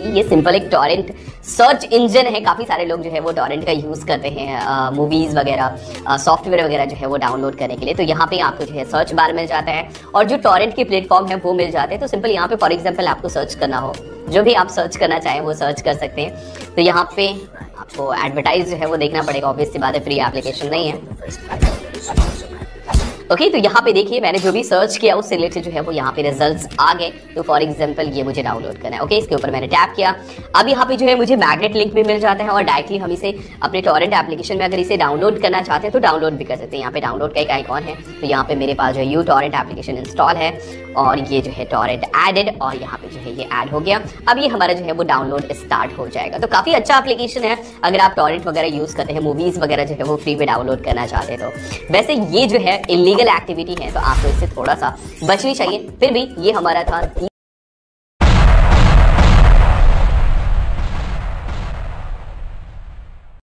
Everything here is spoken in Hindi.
ये सिंपल एक टॉरेंट सर्च इंजन है। काफ़ी सारे लोग जो है वो टॉरेंट का यूज़ करते हैं मूवीज़ वगैरह सॉफ्टवेयर वगैरह जो है वो डाउनलोड करने के लिए। तो यहाँ पे आपको जो है सर्च बार मिल जाता है और जो टॉरेंट के प्लेटफॉर्म है वो मिल जाते हैं। तो सिंपल यहाँ पे फॉर एग्जाम्पल आपको सर्च करना हो, जो भी आप सर्च करना चाहें वो सर्च कर सकते हैं। तो यहाँ पे आपको एडवर्टाइज जो है वो देखना पड़ेगा, ऑब्वियस सी बात है, फ्री एप्लीकेशन नहीं है। ओके, तो यहाँ पे देखिए मैंने जो भी सर्च किया उससे रिलेटेड जो है वो यहाँ पे रिजल्ट्स आ गए। तो फॉर एग्जांपल ये मुझे डाउनलोड करना है। ओके, इसके ऊपर मैंने टैप किया। अब यहाँ पे जो है मुझे मैग्नेट लिंक भी मिल जाता है और डायरेक्टली हम इसे अपने टॉरेंट एप्लीकेशन में अगर इसे डाउनलोड करना चाहते हैं तो डाउनलोड भी कर सकते हैं। यहाँ पे डाउनलोड का एक आइकॉन है, तो यहाँ पे मेरे पास जो है यू टॉरेंट एप्लीकेशन इंस्टॉल है और ये जो है टॉरेंट एडेड और यहाँ पे जो है ये ऐड हो गया। अब ये हमारा जो है वो डाउनलोड स्टार्ट हो जाएगा। तो काफ़ी अच्छा एप्लीकेशन है अगर आप टॉरेंट वगैरह यूज़ करते हैं, मूवीज़ वगैरह जो है वो फ्री में डाउनलोड करना चाहते हैं। तो वैसे ये जो है इलीगल एक्टिविटी है तो आपको इससे थोड़ा सा बचनी चाहिए, फिर भी ये हमारा था